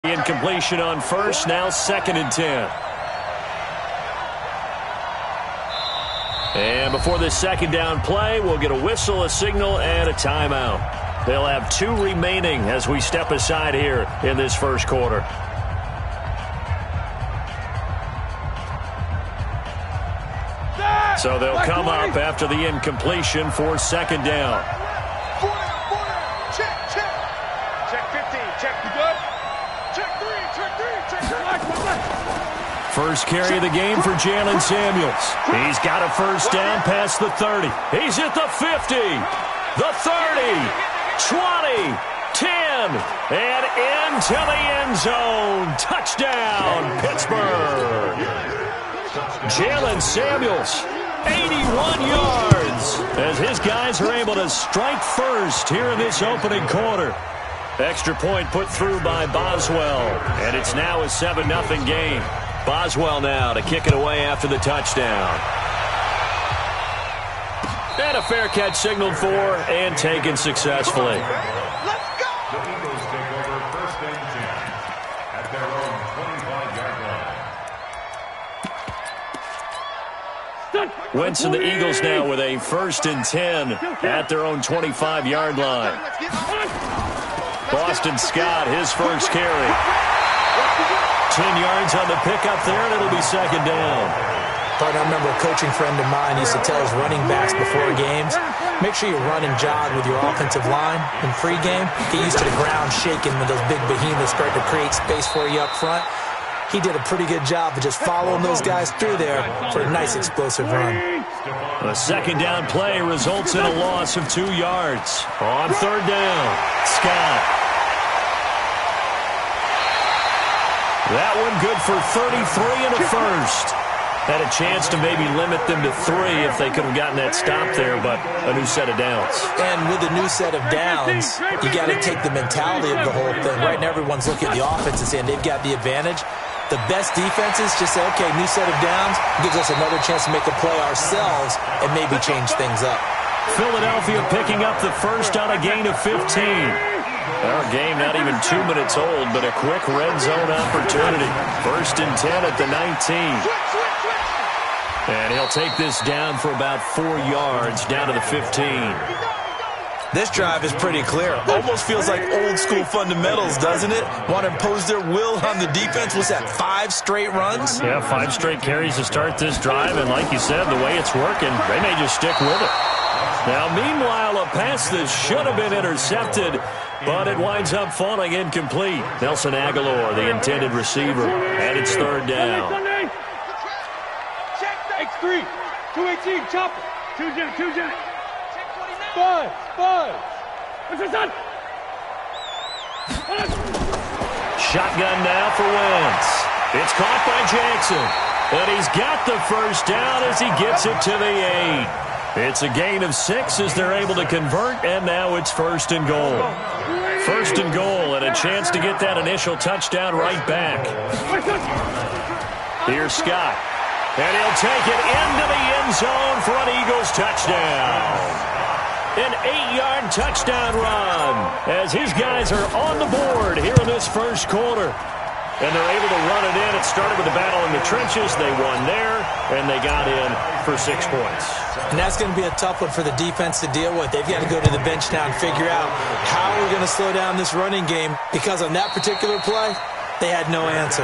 Incompletion on first, now 2nd and 10. And before this second down play, we'll get a whistle, a signal, and a timeout. They'll have 2 remaining as we step aside here in this first quarter. So they'll come up after the incompletion for 2nd down. First carry of the game for Jaylen Samuels. He's got a first down past the 30. He's at the 50, the 30, 20, 10, and into the end zone. Touchdown, Pittsburgh. Jaylen Samuels, 81 yards, as his guys are able to strike first here in this opening quarter. Extra point put through by Boswell, and it's now a 7-0 game. Boswell now to kick it away after the touchdown. And a fair catch signaled for and taken successfully. Let's go! The Eagles take over 1st and 10 at their own 25-yard line. Wentz and the Eagles now with a 1st and 10 at their own 25-yard line. Boston Scott, his first carry. 10 yards on the pickup there, and it'll be 2nd down. I remember a coaching friend of mine used to tell his running backs before games, make sure you run and jog with your offensive line in pregame. Get used to the ground shaking when those big behemoths start to create space for you up front. He did a pretty good job of just following those guys through there for a nice explosive run. A 2nd down play results in a loss of 2 yards. On 3rd down, Scott. That one good for 33 and a first. Had a chance to maybe limit them to 3 if they could have gotten that stop there, but a new set of downs. And with a new set of downs, you got to take the mentality of the whole thing. Right now, everyone's looking at the offense and saying they've got the advantage. The best defenses just say, okay, new set of downs, gives us another chance to make a play ourselves and maybe change things up. Philadelphia picking up the first on a gain of 15. Our game not even 2 minutes old, but a quick red zone opportunity. 1st and 10 at the 19. And he'll take this down for about 4 yards, down to the 15. This drive is pretty clear. Almost feels like old school fundamentals, doesn't it? Want to impose their will on the defense. What's that, 5 straight runs? Yeah, 5 straight carries to start this drive, and like you said, the way it's working, they may just stick with it. Now, meanwhile, a pass that should have been intercepted, but it winds up falling incomplete. Nelson Aguilar, the intended receiver, and it's 3rd down. X3, 218, chopper, 2 jet. 5. What's this on? Shotgun now for Wentz. It's caught by Jackson, and he's got the first down as he gets it to the 8. It's a gain of 6 as they're able to convert, and now it's 1st and goal. 1st and goal, and a chance to get that initial touchdown right back. Here's Scott, and he'll take it into the end zone for an Eagles touchdown. An 8-yard touchdown run as his guys are on the board here in this first quarter. And they're able to run it in. It started with a battle in the trenches. They won there, and they got in for 6 points. And that's going to be a tough one for the defense to deal with. They've got to go to the bench now and figure out how we're going to slow down this running game, because on that particular play, they had no answer.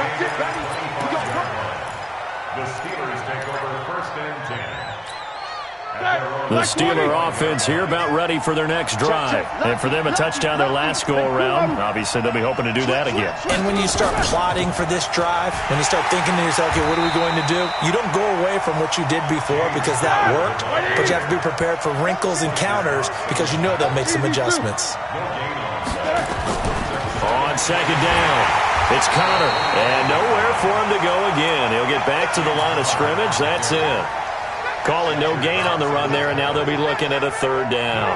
The Steelers take over 1st and 10. The Steeler offense here about ready for their next drive. And for them, a touchdown their last go-around. Obviously, they'll be hoping to do that again. And when you start plotting for this drive, when you start thinking to yourself, okay, what are we going to do? You don't go away from what you did before because that worked, but you have to be prepared for wrinkles and counters because you know they'll make some adjustments. On 2nd down, it's Connor, and nowhere for him to go again. He'll get back to the line of scrimmage. That's it. Calling no gain on the run there, and now they'll be looking at a 3rd down.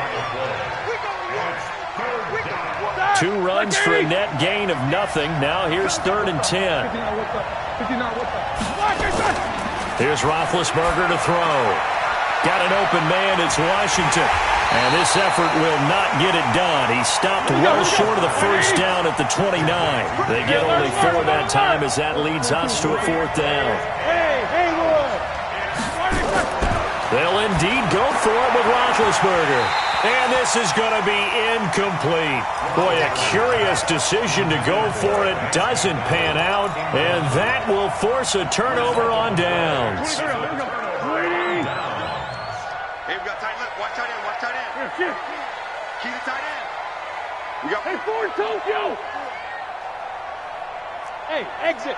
2 runs for a net gain of nothing. Now here's 3rd and 10. Here's Roethlisberger to throw. Got an open man. It's Washington. And this effort will not get it done. He stopped well short of the first down at the 29. They get only 4 that time as that leads us to a 4th down. They'll indeed go for it with Roethlisberger. And this is going to be incomplete. Boy, a curious decision to go for it. Doesn't pan out. And that will force a turnover on downs. Hey, we got tight lip. Watch tight end. Watch tight end. Key to tight end. We got. Hey, Ford, Tokyo. Hey, exit.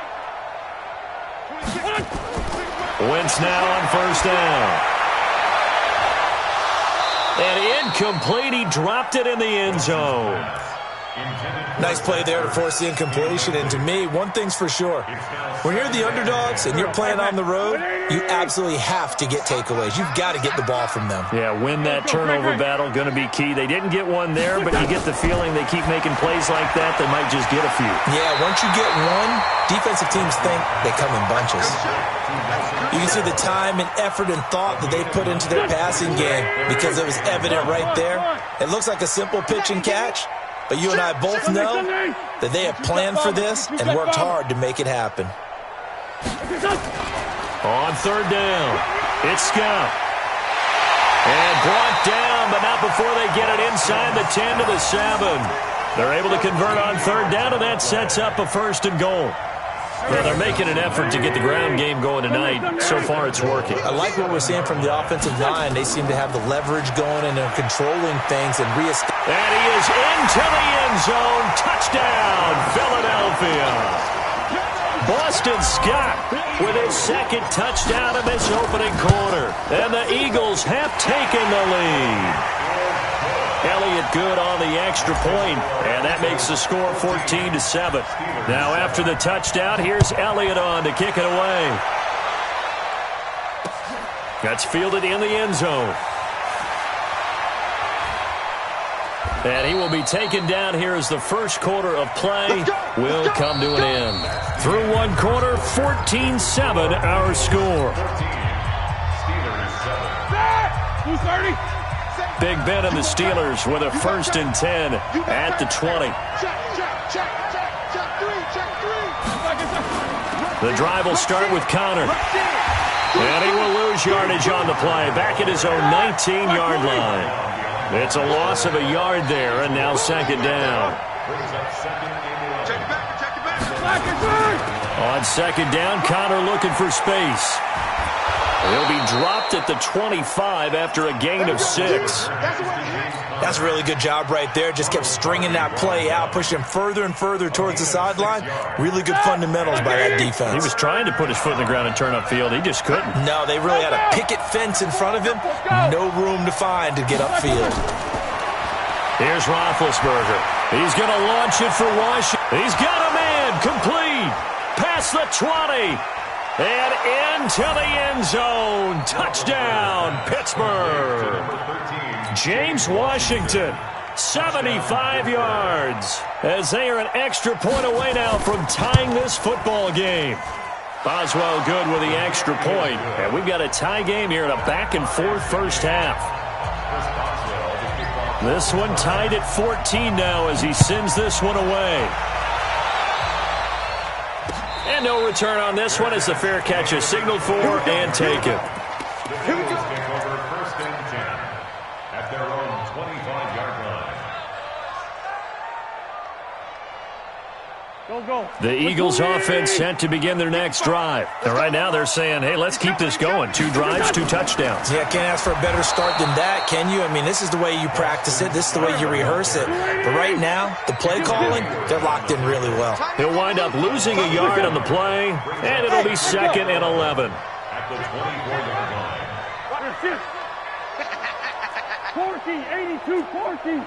Wentz now on first down. And incomplete. He dropped it in the end zone. Nice play there to force the incompletion. And to me, one thing's for sure. When you're the underdogs and you're playing on the road, you absolutely have to get takeaways. You've got to get the ball from them. Yeah, win that turnover battle, going to be key. They didn't get one there, but you get the feeling they keep making plays like that, they might just get a few. Yeah, once you get one, defensive teams think they come in bunches. You can see the time and effort and thought that they put into their passing game because it was evident right there. It looks like a simple pitch and catch, but you and I both know that they have planned for this and worked hard to make it happen. On third down, it's Scout. And brought down, but not before they get it inside the 10 to the 7. They're able to convert on third down, and that sets up a 1st and goal. Well, they're making an effort to get the ground game going tonight. So far, it's working. I like what we're seeing from the offensive line. They seem to have the leverage going, and they're controlling things and reestablishing. And he is into the end zone. Touchdown, Philadelphia. Boston Scott with his 2nd touchdown of this opening quarter. And the Eagles have taken the lead. Elliott good on the extra point, and that makes the score 14-7. Now after the touchdown, here's Elliott on to kick it away. That's fielded in the end zone. And he will be taken down here as the first quarter of play will come to an end. Through one quarter, 14-7 our score. Big Ben and the Steelers with a 1st and 10 at the 20. The drive will start with Connor. And he will lose yardage on the play. Back at his own 19-yard line. It's a loss of a yard there, and now 2nd down. On 2nd down, Connor looking for space. He'll be dropped at the 25 after a gain of 6. That's a really good job right there. Just kept stringing that play out, pushing further and further towards the sideline. Really good fundamentals by that defense. He was trying to put his foot in the ground and turn upfield. He just couldn't. No, they really had a picket fence in front of him. No room to find to get upfield. Here's Roethlisberger. He's going to launch it for Washington. He's got a man complete. Past the 20. And into the end zone. Touchdown, Pittsburgh. James Washington, 75 yards. As they are an extra point away now from tying this football game. Boswell good with the extra point. And we've got a tie game here in a back-and-forth first half. This one tied at 14 now as he sends this one away. And no return on this one as the fair catch is signaled for and taken. The Eagles take over 1st and 10 at their own 25-yard line. The Eagles offense set to begin their next drive. And right now they're saying, hey, let's keep this going. 2 drives, 2 touchdowns. Yeah, can't ask for a better start than that, can you? I mean, this is the way you practice it. This is the way you rehearse it. But right now, the play calling, they're locked in really well. He'll wind up losing a yard on the play, and it'll be 2nd and 11. At the 24-yard line. 40, 82,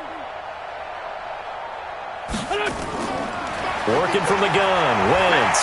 40. Working from the gun, Wentz.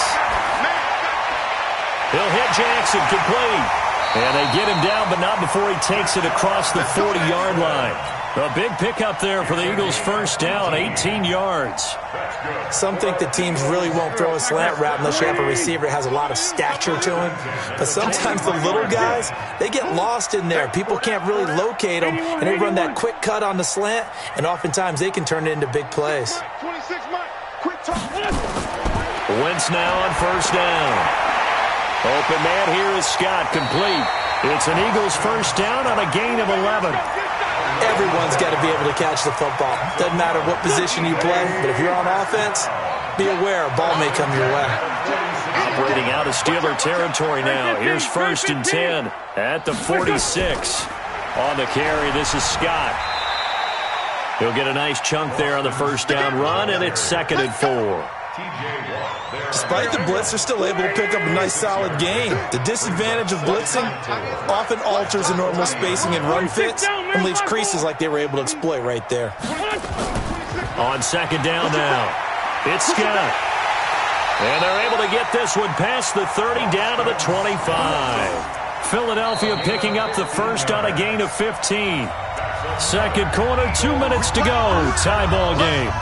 He'll hit Jackson, complete. And they get him down, but not before he takes it across the 40-yard line. A big pickup there for the Eagles' first down, 18 yards. Some think the teams really won't throw a slant route unless you have a receiver that has a lot of stature to him. But sometimes the little guys, they get lost in there. People can't really locate them, and they run that quick cut on the slant, and oftentimes they can turn it into big plays. 26, Mike. Quick talk. Wentz now on first down. Open man here is Scott, complete. It's an Eagles first down on a gain of 11. Everyone's got to be able to catch the football. Doesn't matter what position you play, but if you're on offense, be aware a ball may come your way. Operating out of Steeler territory now. Here's first and 10 at the 46. On the carry, this is Scott. He'll get a nice chunk there on the first down run, and it's 2nd and 4. Despite the blitz, they're still able to pick up a nice solid gain. The disadvantage of blitzing often alters the normal spacing and run fits and leaves creases like they were able to exploit right there. On 2nd down now, it's Scott. And they're able to get this one past the 30 down to the 25. Philadelphia picking up the first on a gain of 15. Second quarter, 2 minutes to go. Tie ball game.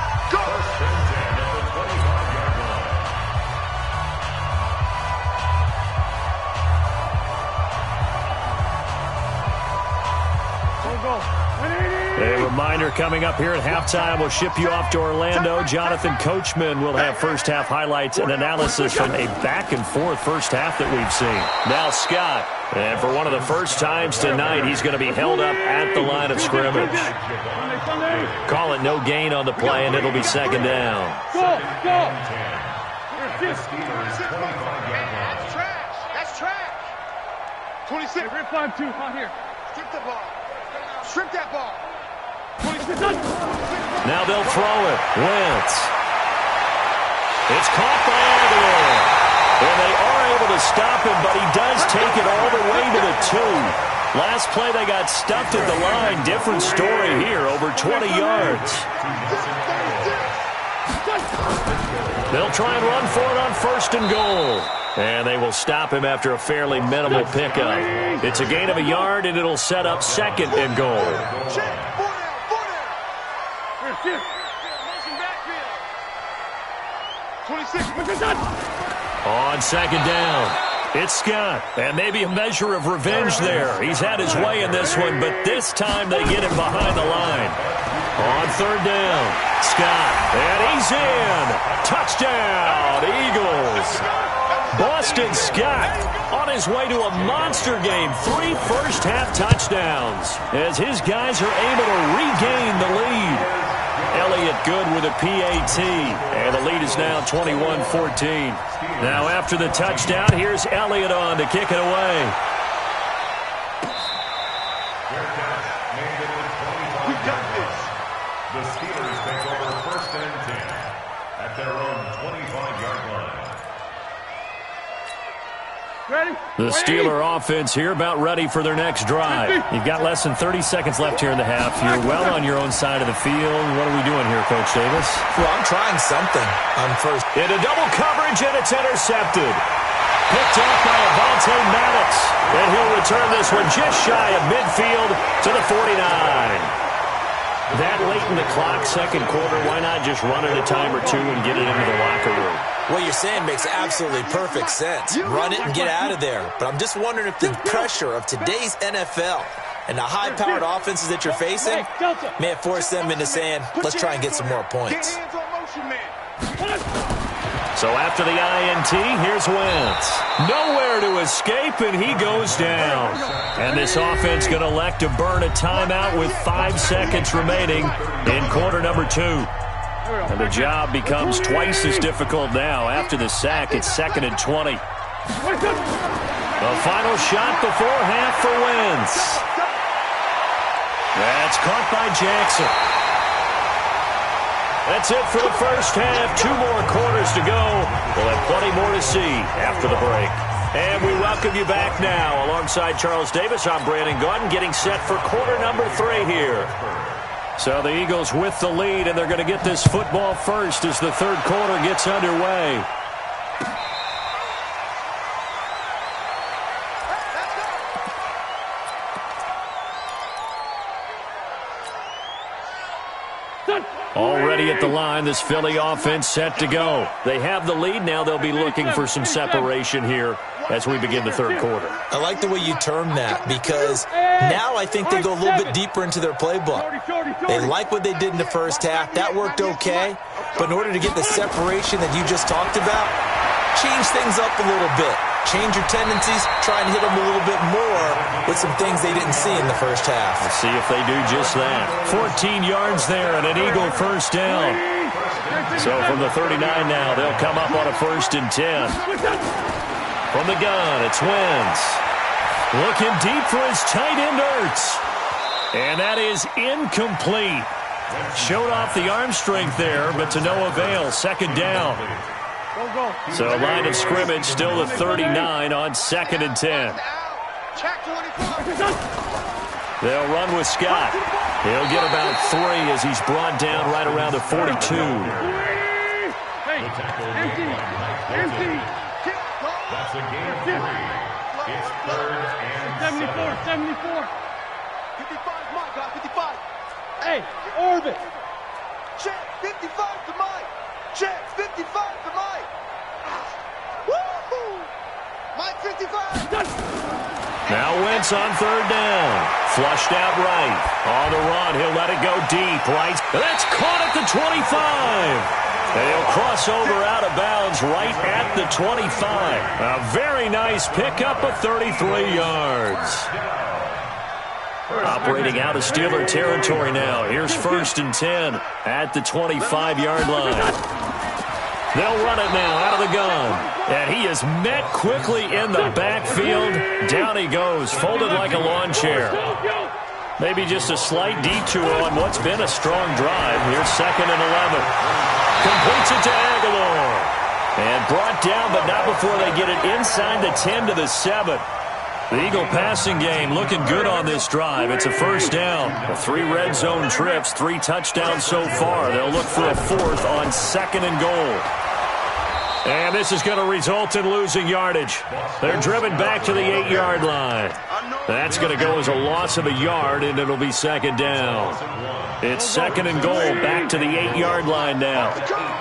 A reminder coming up here at halftime. We'll ship you off to Orlando. Jonathan Coachman will have first-half highlights and analysis from a back-and-forth first half that we've seen. Now Scott, and for one of the first times tonight, he's going to be held up at the line of scrimmage. Call it no gain on the play, and it'll be 2nd down. That's trash. That's trash. 26. Rip 5-2, out here. Strip the ball. Strip that ball. 26. Now they'll throw it. Wentz. It's caught by Aguilar. And they are able to stop him, but he does take it all the way to the 2. Last play they got stuffed at the line. Different story here, over 20 yards. They'll try and run for it on 1st and goal. And they will stop him after a fairly minimal pickup. It's a gain of a yard, and it'll set up 2nd and goal. On 2nd down, it's Scott. And maybe a measure of revenge there. He's had his way in this one, but this time they get him behind the line. On 3rd down, Scott. And he's in. Touchdown, Eagles. Boston Scott on his way to a monster game. 3 first-half touchdowns as his guys are able to regain the lead. Elliott good with a PAT, and the lead is now 21-14. Now after the touchdown, here's Elliott on to kick it away. We got this. The Steelers take over 1st and 10 at their own 25-yard line. Ready? The Steeler offense here about ready for their next drive. You've got less than 30 seconds left here in the half. You're well on your own side of the field. What are we doing here, Coach Davis? Well, I'm trying something on first. Into double coverage, and it's intercepted. Picked off by Avonte Maddox. And he'll return this one just shy of midfield to the 49. That late in the clock, 2nd quarter, why not just run it a time or 2 and get it into the locker room? What you're saying makes absolutely perfect sense. Run it and get out of there. But I'm just wondering if the pressure of today's NFL and the high-powered offenses that you're facing may have forced them into saying, let's try and get some more points. So after the INT, here's Wentz. Nowhere to escape, and he goes down. And this offense going to elect to burn a timeout with 5 seconds remaining in quarter number 2. And the job becomes twice as difficult now. After the sack, it's 2nd and 20. The final shot before half for Wentz. That's caught by Jackson. That's it for the first half. 2 more quarters to go. We'll have plenty more to see after the break. And we welcome you back now. Alongside Charles Davis, I'm Brandon Gaudin, getting set for quarter number 3 here. So the Eagles with the lead, and they're going to get this football first as the 3rd quarter gets underway. Already at the line, this Philly offense set to go. They have the lead now. They'll be looking for some separation here as we begin the third quarter. I like the way you term that because now I think they go a little bit deeper into their playbook. They like what they did in the first half. That worked okay. But in order to get the separation that you just talked about, change things up a little bit. Change your tendencies, try and hit them a little bit more with some things they didn't see in the first half. Let's see if they do just that. 14 yards there and an Eagle first down. So from the 39 now, they'll come up on a 1st and 10. From the gun, it's Wentz. Looking deep for his tight end, Ertz. And that is incomplete. Showed off the arm strength there, but to no avail. 2nd down. So line of scrimmage still the 39 on 2nd and 10. They'll run with Scott. He'll get about 3 as he's brought down right around the 42. That's a gain of 3. It's 3rd and 74. 55, Mike, got 55. Hey, orbit. Check, 55 to Mike. Check, 55 to Mike. Woo-hoo! Mike, 55. Now Wentz on 3rd down. Flushed out right. On the run, he'll let it go deep. Right. That's caught at the 25. And he'll cross over out of bounds right at the 25. A very nice pickup of 33 yards. Operating out of Steeler territory now. Here's 1st and 10 at the 25-yard line. They'll run it now out of the gun. And he is met quickly in the backfield. Down he goes, folded like a lawn chair. Maybe just a slight detour on what's been a strong drive. Here's 2nd and 11. Completes it to Aguilar. And brought down, but not before they get it inside the 10 to the 7. The Eagle passing game looking good on this drive. It's a 1st down. 3 red zone trips, 3 touchdowns so far. They'll look for a 4th on 2nd and goal. And this is going to result in losing yardage. They're driven back to the 8-yard line. That's going to go as a loss of a yard, and it'll be 2nd down. It's 2nd and goal, back to the 8-yard line now.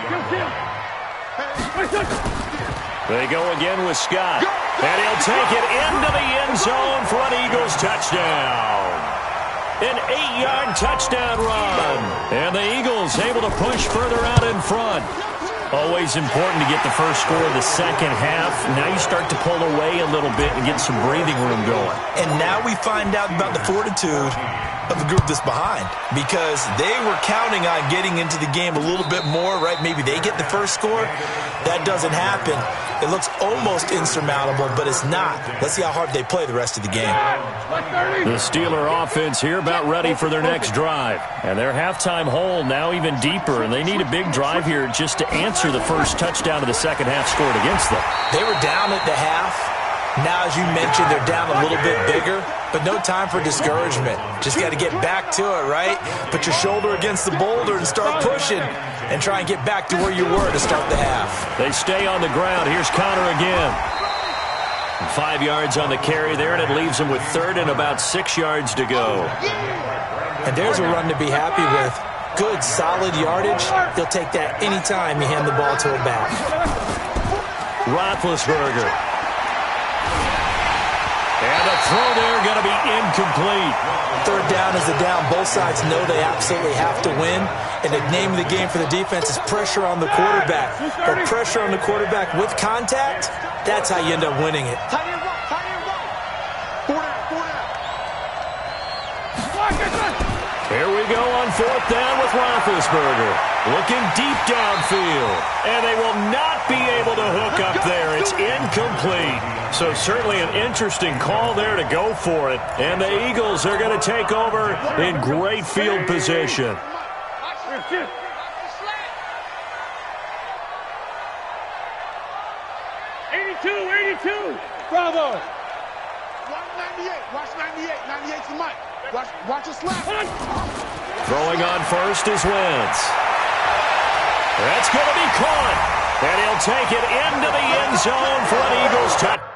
They go again with Scott. And he'll take it into the end zone for an Eagles touchdown. An 8-yard touchdown run. And the Eagles able to push further out in front. Always important to get the first score of the second half. Now you start to pull away a little bit and get some breathing room going. And now we find out about the fortitude of the group that's behind, because they were counting on getting into the game a little bit more, right? Maybe they get the first score. That doesn't happen. It looks almost insurmountable, but it's not. Let's see how hard they play the rest of the game. The Steeler offense here about ready for their next drive. And their halftime hole now even deeper, and they need a big drive here just to answer the first touchdown of the second half scored against them. They were down at the half. Now, as you mentioned, they're down a little bit bigger, but no time for discouragement. Just got to get back to it, right? Put your shoulder against the boulder and start pushing and try and get back to where you were to start the half. They stay on the ground. Here's Connor again. 5 yards on the carry there, and it leaves them with 3rd and about 6 yards to go. And there's a run to be happy with. Good, solid yardage. He'll take that anytime you hand the ball to a back. Roethlisberger. And the throw there going to be incomplete. 3rd down is the down. Both sides know they absolutely have to win. And the name of the game for the defense is pressure on the quarterback. But pressure on the quarterback with contact, that's how you end up winning it. Tight end right, tight end right. 4 down. Here we go on 4th down with Roethlisberger. Looking deep downfield. And they will not be able to hook up there. It's incomplete. So certainly an interesting call there to go for it. And the Eagles are going to take over in great field position. 82. Bravo. Watch 98. Watch 98. 98 to Mike. Watch a slap. Throwing on first is Wentz. That's going to be caught. And he'll take it into the end zone for an Eagles touchdown.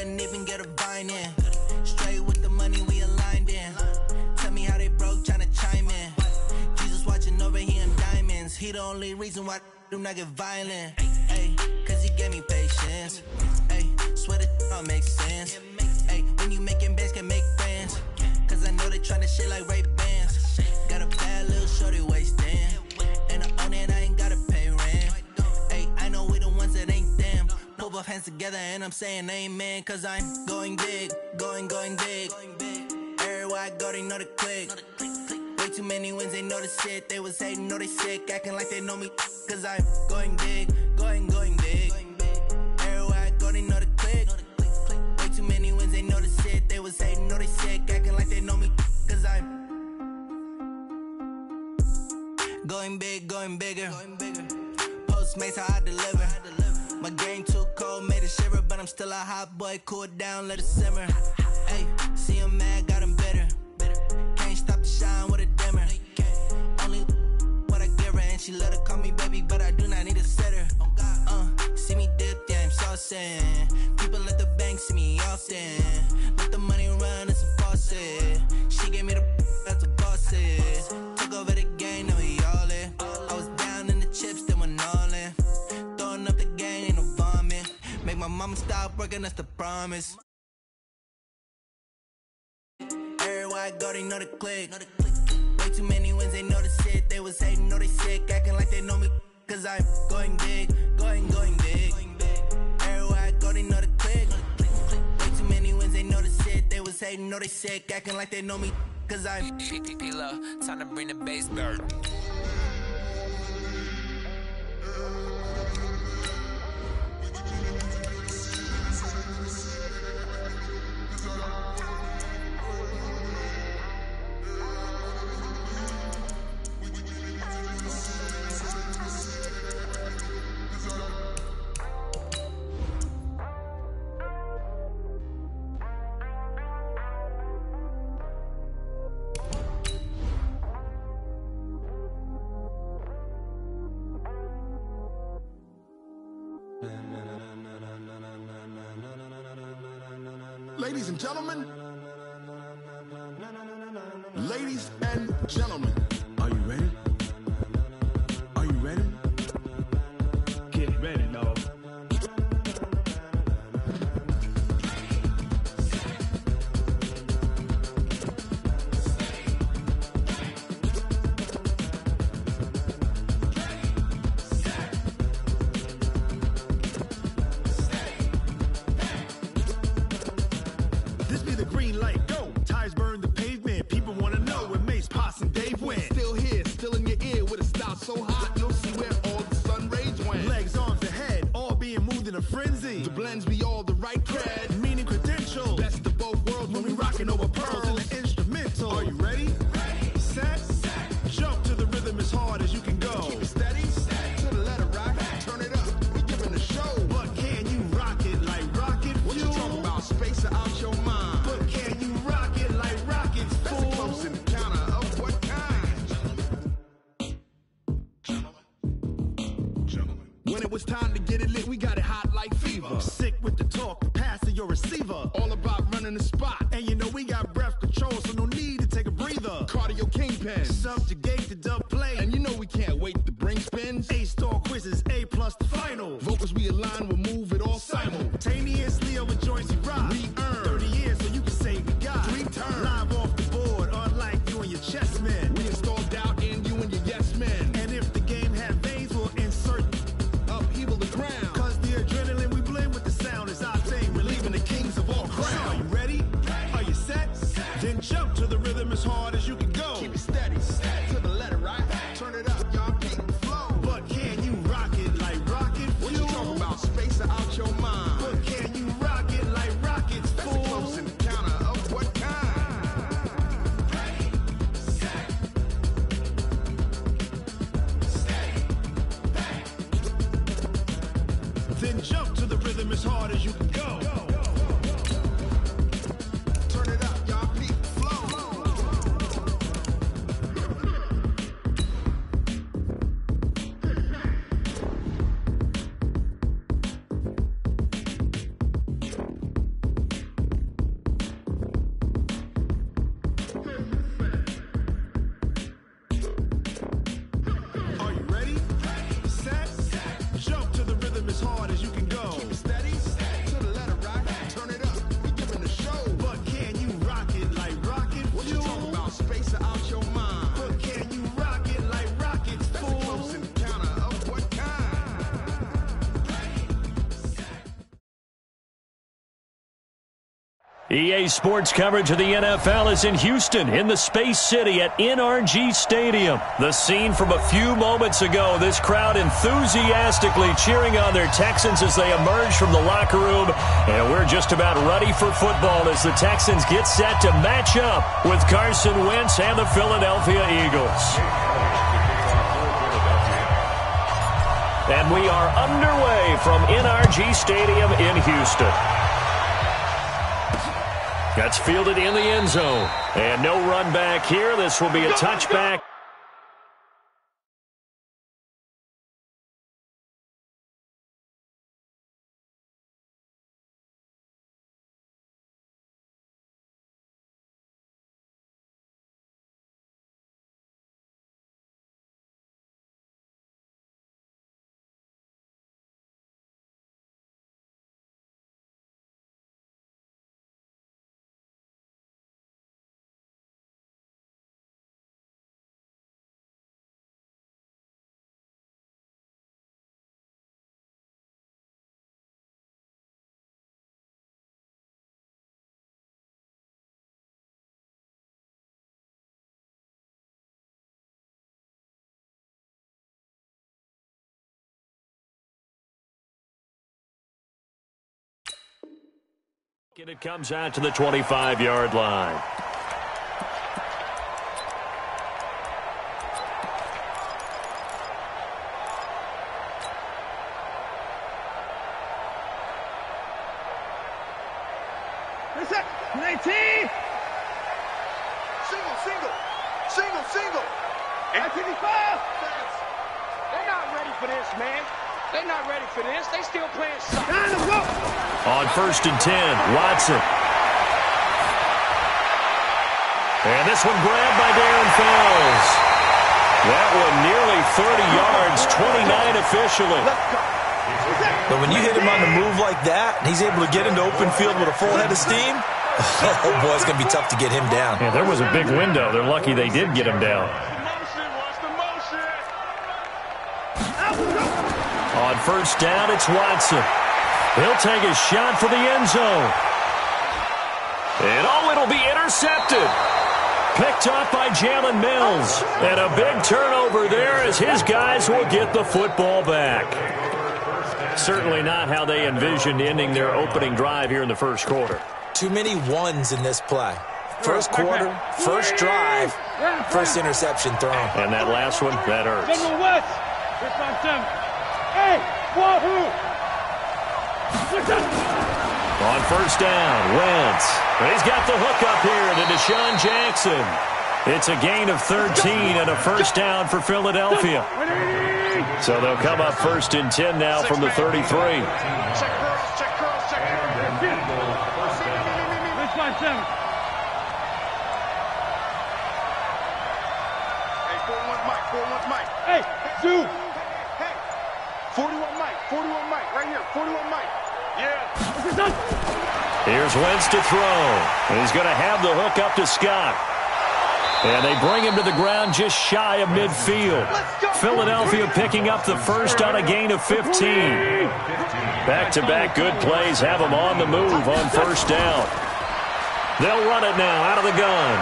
couldn't even get a vine in. Straight with the money we aligned in. Tell me how they broke, tryna chime in. Jesus watching over, he in diamonds. He the only reason why I do not get violent. Ay, cause he gave me patience. Ay, swear that all makes sense. Ay, when you making bands, can make friends. Cause I know they tryna shit like Ray-Bans. Got a bad little shorty wasting. And I own it, I ain't gotta pay rent. Ay, I know we the ones that ain't them. Pull both hands together and I'm saying amen. Cause I'm going big, going big. Everywhere I go, they know the click. Way too many wins, they know the shit. They was hating, know they sick, acting like they know me. Cause I'm going big, going big. Everywhere I go, they know the click. Way too many wins, they know the shit. They was hating, know they sick, acting like they know me. Cause I'm going big, going bigger. Postmates, how I deliver. My game too cold, made it shiver. But I'm still a hot boy, cool it down, let it simmer. Ay, see him mad, got him bitter. Can't stop the shine with a dimmer. Only what I give her, and she let her call me baby, but I do not need a sitter. See me dip, yeah, I'm saucing. People at the bank see me often. Let the money run, it's a faucet. She gave me the that's a boss it. Took over the game, now we all in. I was down in the chips, then went all in. Throwing up the gang, ain't no vomit. Make my mama stop working, that's the promise. Everywhere I go, they know the click. Way too many wins, they know the shit. They was hating, know they sick, acting like they know me. Cause I'm going big, going big. Everywhere I go, they know the click. Way too many wins, they know the shit. They was hating, know they sick, acting like they know me. Cause I'm P-Lo, time to bring the bass back. Ladies and gentlemen, are you ready? Are you ready? Get ready, dog. This be the green light, go. Tires burn the pavement. People wanna know where Mace, Potts, and Dave went. Still here, still in your ear with a style so hot, you'll see where all the sun rays went. Legs, arms, the head, all being moved in a frenzy. The blends be all the right cred, meaning credentials. Best of both worlds when we rockin' over pearls in the instrumental. Are you ready? Set. Jump to the rhythm as hard as you can go. Keep it steady. To the letter rock. Turn it up. We giving a show. But can you rock it like rocket fuel? What you talking about? Space out your mind. But can you rock it like rockets, fool? That's a close encounter of what kind? Gentlemen. When it was time to get it lit, we got it hot like fever. Sick with the talk, pass to your receiver. All about running the spot. And you know we got breath control, so no need to take a breather. Cardio kingpin, subjugate the dub play. And you know we can't wait to bring spins. A-star quizzes, A+ the final. Vocals we align, we'll move it all simultaneously over joints we rock. We earn 30 years so you can say we got 3 turns. Live off the board, unlike you and your chess men. We install doubt in you and your yes men. And if the game had veins, we'll insert upheaval the ground. Cause the adrenaline we blend with the sound is our thing. Relieving the kings of all crowns. Are you ready? Are you set? Then jump to the rhythm as hard as you can go. Keep it steady. To the letter right. Turn it up, y'all beat the flow. But can you rock it like rocket fuel? What you talking about? Space out your mind. But can you rock it like rockets, fool? That's a close encounter of what kind? Then jump to the rhythm as hard as you can go. Turn it up, y'all beat the flow. EA Sports coverage of the NFL is in Houston, in the Space City at NRG Stadium. The scene from a few moments ago, this crowd enthusiastically cheering on their Texans as they emerge from the locker room. And we're just about ready for football as the Texans get set to match up with Carson Wentz and the Philadelphia Eagles. And we are underway from NRG Stadium in Houston. That's fielded in the end zone. And no run back here. This will be a touchback. And it comes out to the 25-yard line. That's it. 19. Single. 1985. They're not ready for this, man. They're not ready for this. They still playing soccer. Time to go. On 1st and 10, Watson. And this one grabbed by Darren Fells. That one nearly 30 yards, 29 officially. But when you hit him on the move like that, and he's able to get into open field with a full head of steam, oh boy, it's going to be tough to get him down. Yeah, there was a big window. They're lucky they did get him down. On 1st down, it's Watson. He'll take a shot for the end zone. And it'll be intercepted. Picked up by Jalen Mills. And a big turnover there as his guys will get the football back. Certainly not how they envisioned ending their opening drive here in the first quarter. Too many ones in this play. First quarter, first drive, first interception thrown. And that last one, that hurts. Hey, wahoo! On 1st down, Wentz. He's got the hook up here to Deshaun Jackson. It's a gain of 13 and a first down for Philadelphia. So they'll come up 1st and 10 now from the 33. Check curls. This by 7. Hey, 41's Mike. Hey, dude. 41 Mike, right here, 41 Mike. Yeah. Here's Wentz to throw. And he's going to have the hook up to Scott. And they bring him to the ground just shy of midfield. Philadelphia picking up the first on a gain of 15. Back-to-back good plays have them on the move on 1st down. They'll run it now out of the gun.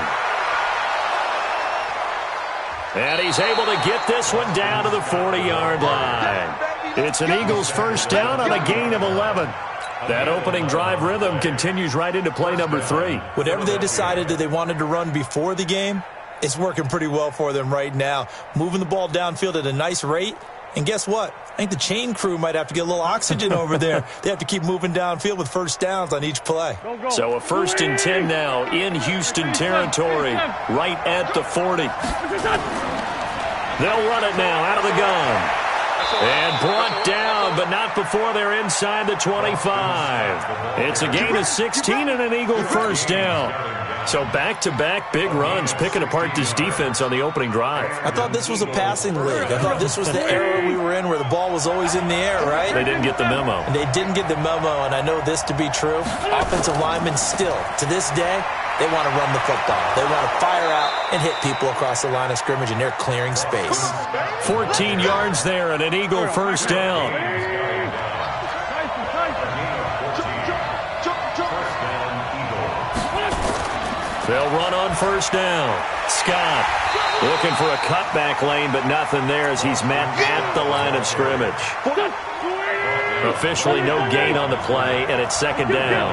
And he's able to get this one down to the 40-yard line. It's an Eagles first down on a gain of 11. That opening drive rhythm continues right into play number 3. Whatever they decided that they wanted to run before the game, it's working pretty well for them right now. Moving the ball downfield at a nice rate. And guess what? I think the chain crew might have to get a little oxygen over there. They have to keep moving downfield with first downs on each play. So a 1st and 10 now in Houston territory, right at the 40. They'll run it now out of the gun. And brought down, but not before they're inside the 25. It's a gain of 16 and an Eagle first down. So back-to-back big runs picking apart this defense on the opening drive. I thought this was a passing league. I thought this was the era we were in where the ball was always in the air, right? They didn't get the memo. And they didn't get the memo, and I know this to be true. Offensive linemen still, to this day, they want to run the football. They want to fire out and hit people across the line of scrimmage, and they're clearing space. 14 yards there and an Eagle first down. They'll run on first down. Scott looking for a cutback lane, but nothing there as he's met at the line of scrimmage. Officially no gain on the play, and it's second down.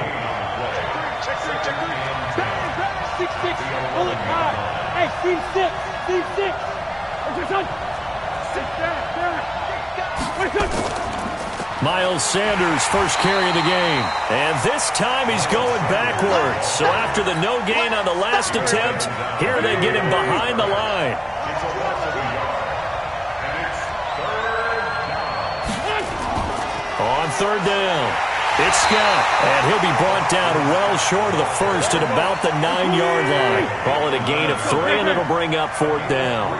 Hey, team six. Miles Sanders first carry of the game. And this time he's going backwards. So after the no gain on the last attempt, here they get him behind the line. On third down, it's Scott. And he'll be brought down well short of the first at about the 9-yard line. Call it a gain of 3, and it'll bring up fourth down.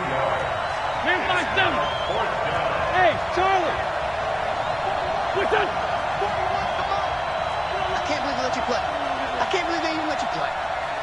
Hey, Charlie. I can't believe they let you play. I can't believe they even let you play.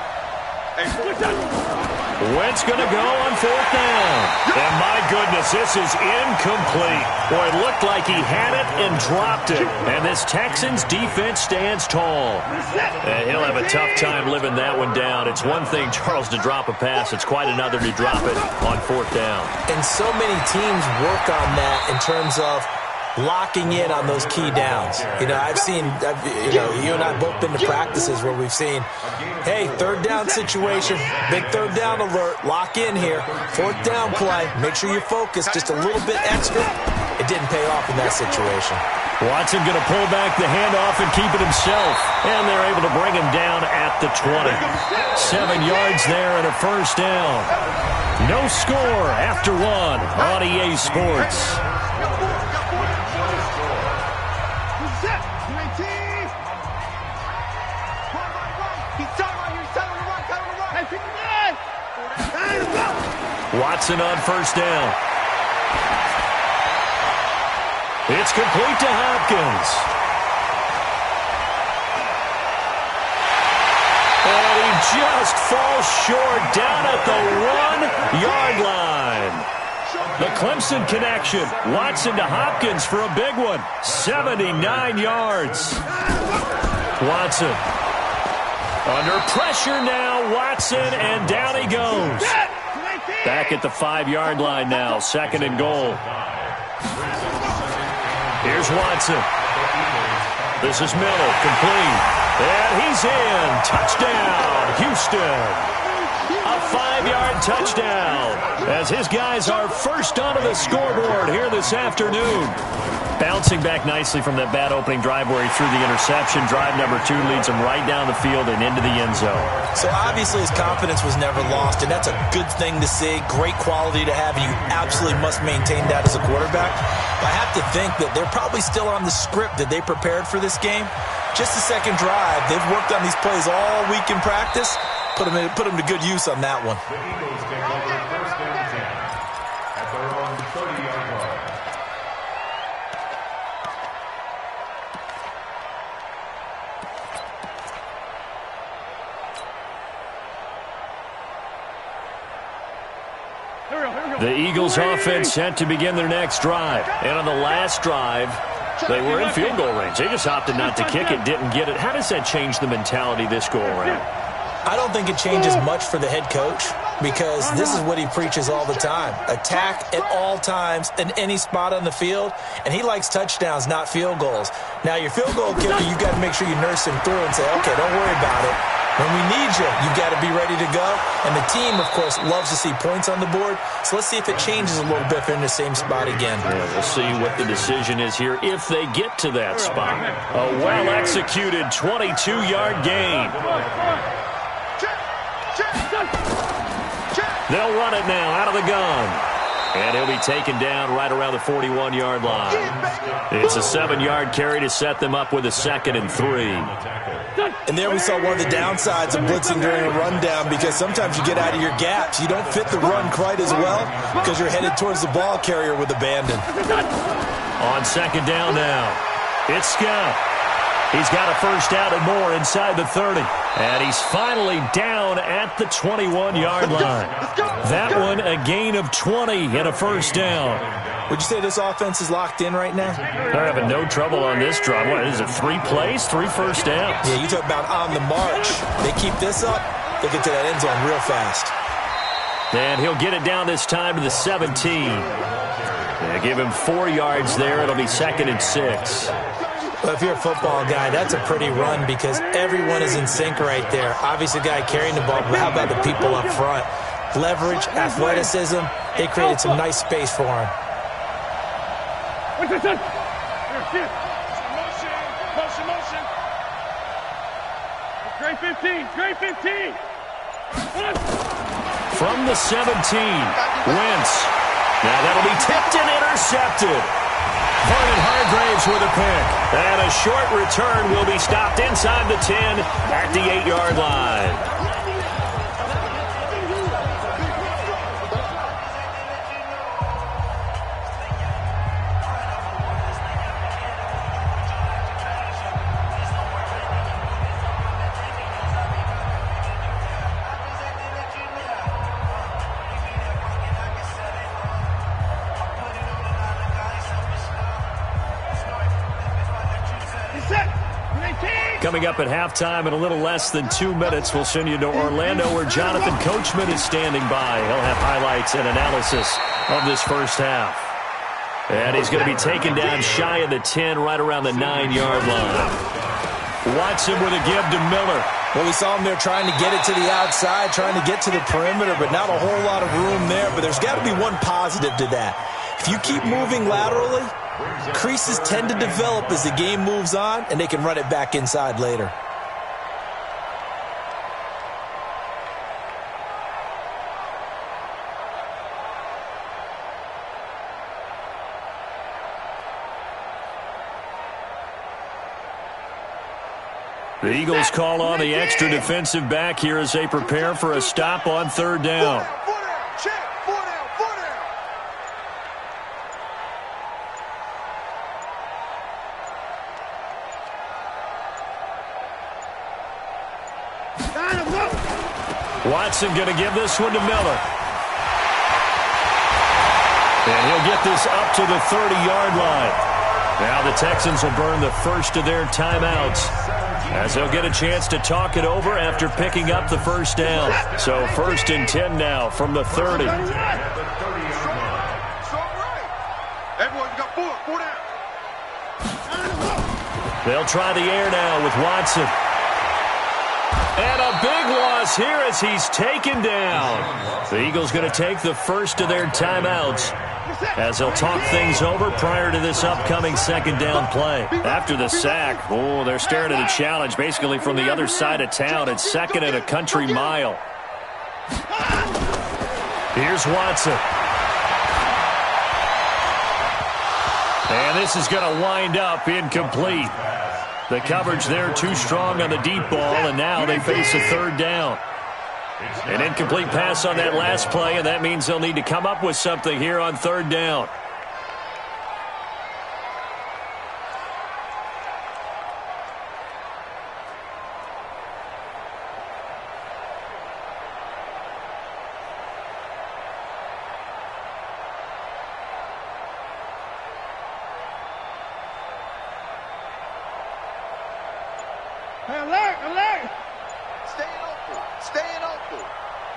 Wentz going to go on fourth down. And my goodness, this is incomplete. Boy, it looked like he had it and dropped it. And this Texans defense stands tall. And he'll have a tough time living that one down. It's one thing, Charles, to drop a pass. It's quite another to drop it on fourth down. And so many teams work on that in terms of locking in on those key downs. You know, you and I both been to practices where we've seen, hey, third down situation, big third down alert, lock in here, fourth down play, make sure you're focused just a little bit extra. It didn't pay off in that situation. Watson going to pull back the handoff and keep it himself. And they're able to bring him down at the 20. 7 yards there and a first down. No score after one on EA Sports. Watson on first down. It's complete to Hopkins. And he just falls short down at the 1-yard line. The Clemson connection. Watson to Hopkins for a big one. 79 yards. Watson. Under pressure now, Watson, and down he goes. Back at the 5-yard line now, second and goal. Here's Watson. This is Miller, complete. And he's in. Touchdown, Houston. A 5-yard touchdown as his guys are first onto the scoreboard here this afternoon. Bouncing back nicely from that bad opening drive where he threw the interception. Drive number 2 leads him right down the field and into the end zone. So obviously his confidence was never lost, and that's a good thing to see. Great quality to have, and you absolutely must maintain that as a quarterback. But I have to think that they're probably still on the script that they prepared for this game. Just the second drive. They've worked on these plays all week in practice. Put them to good use on that one. The Eagles take over first and 10 at their own 30-yard line. The Eagles offense set to begin their next drive. And on the last drive, they were in field goal range. They just opted not to kick it, didn't get it. How does that change the mentality this go around? I don't think it changes much for the head coach because this is what he preaches all the time. Attack at all times in any spot on the field, and he likes touchdowns, not field goals. Now, your field goal kicker, you've got to make sure you nurse him through and say, okay, don't worry about it. When we need you, you've got to be ready to go. And the team, of course, loves to see points on the board. So let's see if it changes a little bit if they're in the same spot again. Yeah, we'll see what the decision is here if they get to that spot. A well-executed 22-yard gain. They'll run it now out of the gun. And he'll be taken down right around the 41-yard line. It's a 7-yard carry to set them up with a 2nd and 3. And there we saw one of the downsides of blitzing during a rundown because sometimes you get out of your gaps. You don't fit the run quite as well because you're headed towards the ball carrier with abandon. On second down now, it's Scott. He's got a first down and more inside the 30. And he's finally down at the 21-yard line. That one a gain of 20 and a first down. Would you say this offense is locked in right now? They're having no trouble on this drive. What is it, 3 plays, 3 first downs? Yeah, you talk about on the march. They keep this up, They'll get to that end zone real fast. And he'll get it down this time to the 17. They give him 4 yards there. It'll be 2nd and 6. Well, if you're a football guy, that's a pretty run because everyone is in sync right there. Obviously, the guy carrying the ball, but how about the people up front? Leverage, athleticism, they created some nice space for him. Motion. Great 15. Great 15. From the 17, Wentz. Now that'll be tipped and intercepted. Vernon Hargreaves with a pick. And a short return will be stopped inside the 10 at the 8-yard line. Coming up at halftime in a little less than 2 minutes, we'll send you to Orlando where Jonathan Coachman is standing by. He'll have highlights and analysis of this first half. And he's going to be taken down shy of the 10, right around the 9-yard line. Watson with a give to Miller. Well, we saw him there trying to get it to the outside, trying to get to the perimeter, but not a whole lot of room there. But there's got to be one positive to that. If you keep moving laterally, creases tend to develop as the game moves on, and they can run it back inside later. The Eagles call on the extra defensive back here as they prepare for a stop on 3rd down. Watson going to give this one to Miller. And he'll get this up to the 30-yard line. Now the Texans will burn the first of their timeouts as they'll get a chance to talk it over after picking up the first down. So 1st and 10 now from the 30. Everyone got 4 down. They'll try the air now with Watson. And a big loss here as he's taken down. The Eagles going to take the first of their timeouts as they'll talk things over prior to this upcoming 2nd down play. After the sack, they're staring at a challenge basically from the other side of town. It's 2nd and a country mile. Here's Watson. And this is going to wind up incomplete. The coverage there too strong on the deep ball, and now they face a 3rd down. An incomplete pass on that last play, and that means they'll need to come up with something here on 3rd down. Alert! Alert! Staying open.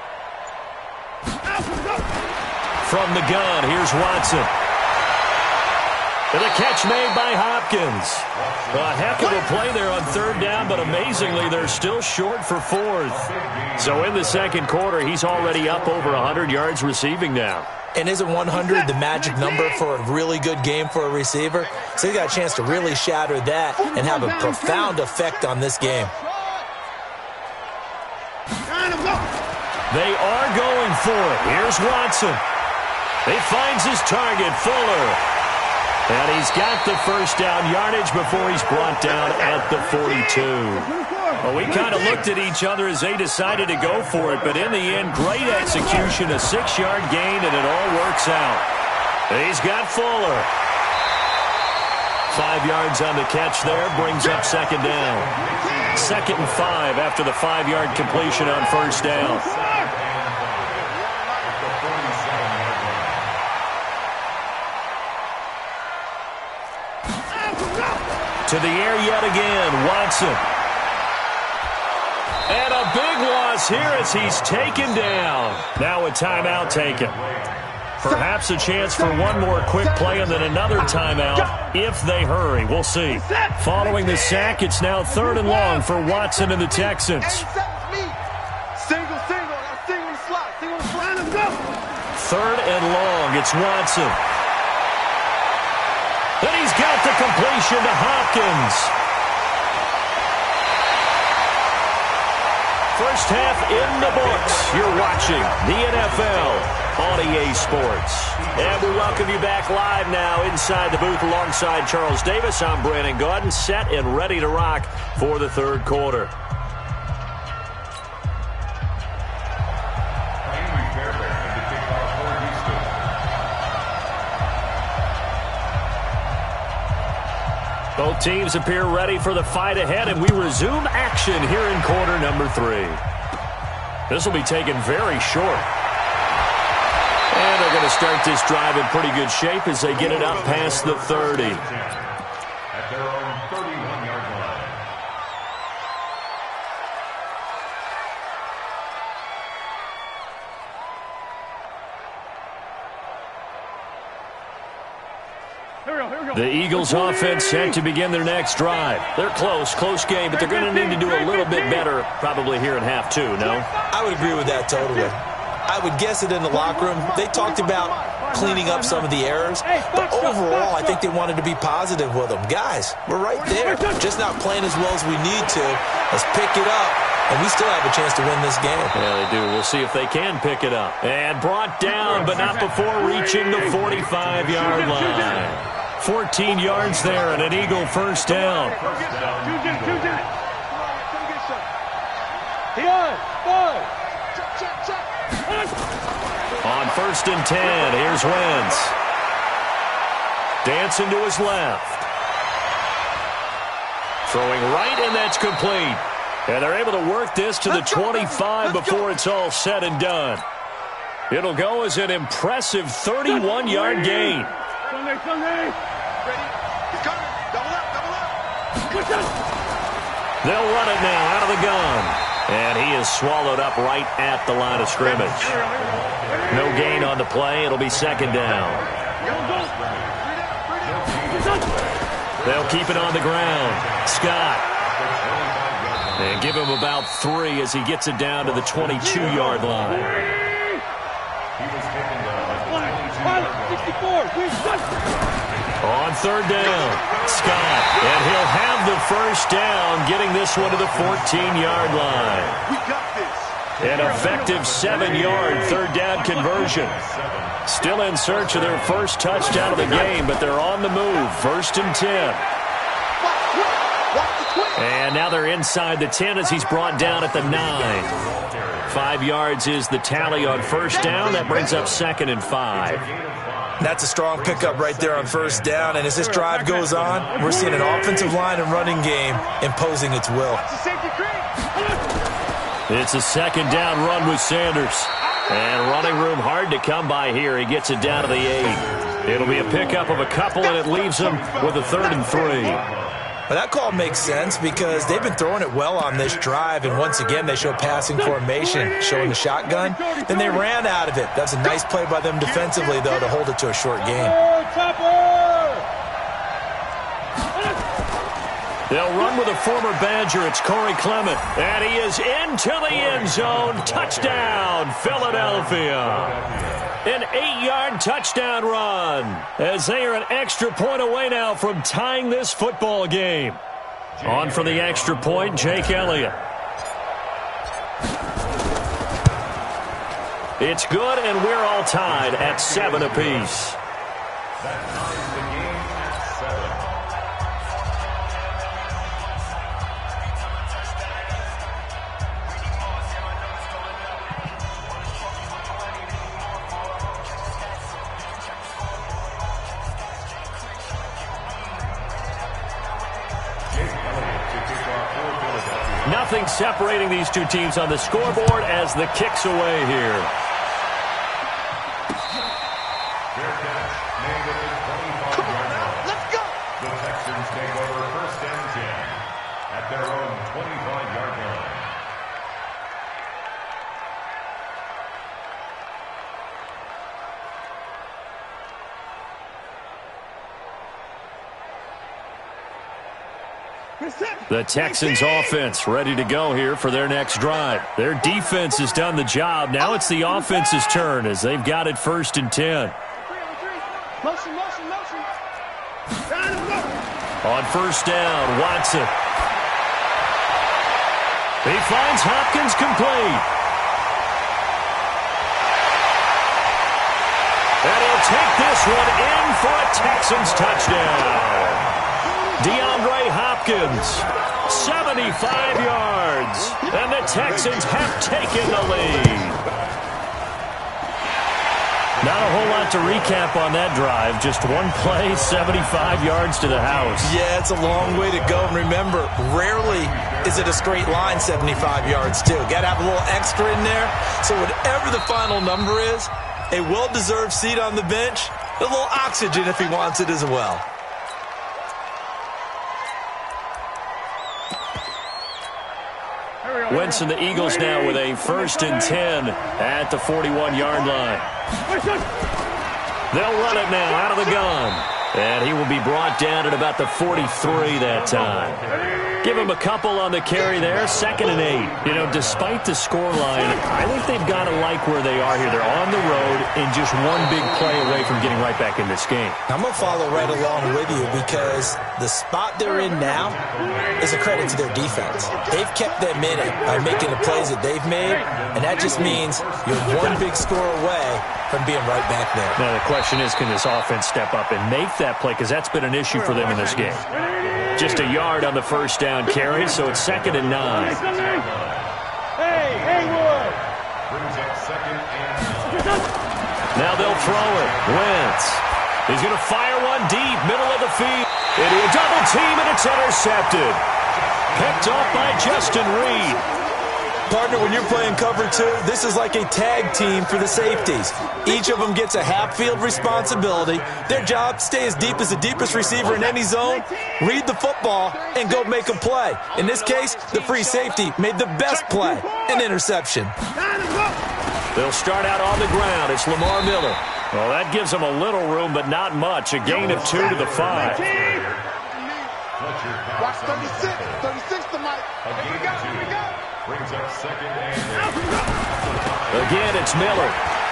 From the gun, here's Watson. And a catch made by Hopkins. A heck of a play there on 3rd down, but amazingly, they're still short for 4th. So in the 2nd quarter, he's already up over 100 yards receiving now. And isn't 100 the magic number for a really good game for a receiver? So he got a chance to really shatter that and have a profound effect on this game. They are going for it. Here's Watson. He finds his target, Fuller. And he's got the first down yardage before he's brought down at the 42. Well, we kind of looked at each other as they decided to go for it, but in the end, great execution, a 6-yard gain, and it all works out. He's got Fuller. 5 yards on the catch there, brings up 2nd down. 2nd and 5 after the 5-yard completion on 1st down. To the air yet again, Watson. And a big loss here as he's taken down. Now a timeout taken. Perhaps a chance for one more quick play and then another timeout if they hurry. We'll see. Following the sack, it's now 3rd and long for Watson and the Texans. Single, single the slot, let's go. 3rd and long, it's Watson. And he's got the completion to Hopkins. First half in the books. You're watching the NFL on EA Sports. And we welcome you back live now inside the booth alongside Charles Davis. I'm Brandon Gaudin, set and ready to rock for the 3rd quarter. Both teams appear ready for the fight ahead, and we resume action here in quarter number 3. This will be taken very short. And they're going to start this drive in pretty good shape as they get it up past the 30. At their own 31-yard line. The Eagles offense set to begin their next drive. They're close game, but they're going to need to do a little bit better probably here in half 2, no? I would agree with that totally. I would guess it in the locker room. They talked about cleaning up some of the errors, but overall, I think they wanted to be positive with them. Guys, we're right there. Just not playing as well as we need to. Let's pick it up, and we still have a chance to win this game. Yeah, they do. We'll see if they can pick it up. And brought down, but not before reaching the 45-yard line. 14 yards there and an Eagle first down. On 1st and 10, here's Wentz. Dancing to his left. Throwing right, and that's complete. And they're able to work this to the 25 before it's all said and done. It'll go as an impressive 31-yard gain. Sunday. Ready? He's coming. Double up. They'll run it now out of the gun. And he is swallowed up right at the line of scrimmage. No gain on the play. It'll be 2nd down. They'll keep it on the ground. Scott. And give him about 3 as he gets it down to the 22-yard line. On 3rd down, Scott, and he'll have the first down, getting this one to the 14-yard line. An effective 7-yard 3rd down conversion. Still in search of their first touchdown of the game, but they're on the move. 1st and 10. And now they're inside the 10 as he's brought down at the 9. 5 yards is the tally on 1st down. That brings up 2nd and 5. That's a strong pickup right there on 1st down, and as this drive goes on, we're seeing an offensive line and running game imposing its will. It's a 2nd down run with Sanders. And running room hard to come by here. He gets it down to the 8. It'll be a pickup of a couple, and it leaves him with a 3rd and 3. Well, that call makes sense because they've been throwing it well on this drive, and once again they show passing formation, showing the shotgun. Then they ran out of it. That's a nice play by them defensively, though, to hold it to a short game. They'll run with a former Badger. It's Corey Clement, and he is into the end zone. Touchdown, Philadelphia. An 8-yard touchdown run as they are an extra point away now from tying this football game. On for the extra point, Jake Elliott. It's good, and we're all tied at 7 apiece. Nothing separating these two teams on the scoreboard as the kick's away here. Let's go. The Texans take over 1st and 10 at their own 25-yard line. The Texans offense ready to go here for their next drive. Their defense has done the job. Now it's the offense's turn as they've got it 1st and 10. On 1st down, Watson. He finds Hopkins complete. And he'll take this one in for a Texans touchdown. DeAndre Hopkins, 75 yards, and the Texans have taken the lead. Not a whole lot to recap on that drive. Just one play, 75 yards to the house. Yeah, it's a long way to go. And remember, rarely is it a straight line 75 yards, too. Got to have a little extra in there. So whatever the final number is, a well-deserved seat on the bench, a little oxygen if he wants it as well. Wentz and the Eagles now with a 1st and 10 at the 41-yard line. They'll run it now out of the gun. And he will be brought down at about the 43 that time. Give him a couple on the carry there, 2nd and 8. You know, despite the scoreline, I think they've got to like where they are here. They're on the road and just one big play away from getting right back in this game. I'm going to follow right along with you because the spot they're in now is a credit to their defense. They've kept them in it by making the plays that they've made, and that just means you're one big score away from being right back there. Now the question is, can this offense step up and make that play? Because that's been an issue for them in this game. Just a yard on the 1st down carry, so it's 2nd and 9. Hey, Haywood! Now they'll throw it. Wentz. He's going to fire one deep, middle of the field. Into a double team, and it's intercepted. Picked off by Justin Reed. Partner, when you're playing cover 2, this is like a tag team for the safeties. Each of them gets a half-field responsibility. Their job, stay as deep as the deepest receiver in any zone, read the football, and go make a play. In this case, the free safety made the best play, an interception. They'll start out on the ground. It's Lamar Miller. Well, that gives them a little room, but not much. A gain of 2 to the 5. Watch 36. 36 to Mike. Here we go. Here we go. Brings up 2nd and 8. Again, it's Miller.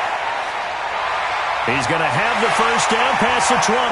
He's going to have the 1st down past the 20.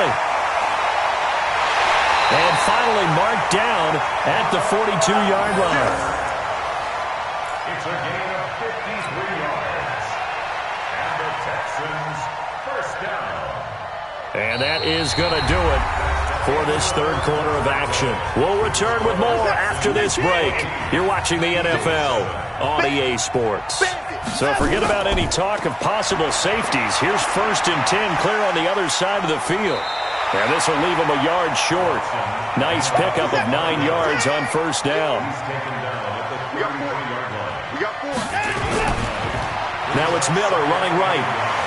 And finally marked down at the 42-yard line. It's a gain of 53 yards. And the Texans 1st down. And that is going to do it for this 3rd quarter of action. We'll return with more after this break. You're watching the NFL on EA Sports. So forget about any talk of possible safeties. Here's 1st and 10 clear on the other side of the field. And this will leave them a yard short. Nice pickup of 9 yards on 1st down. We got 4. Now it's Miller running right.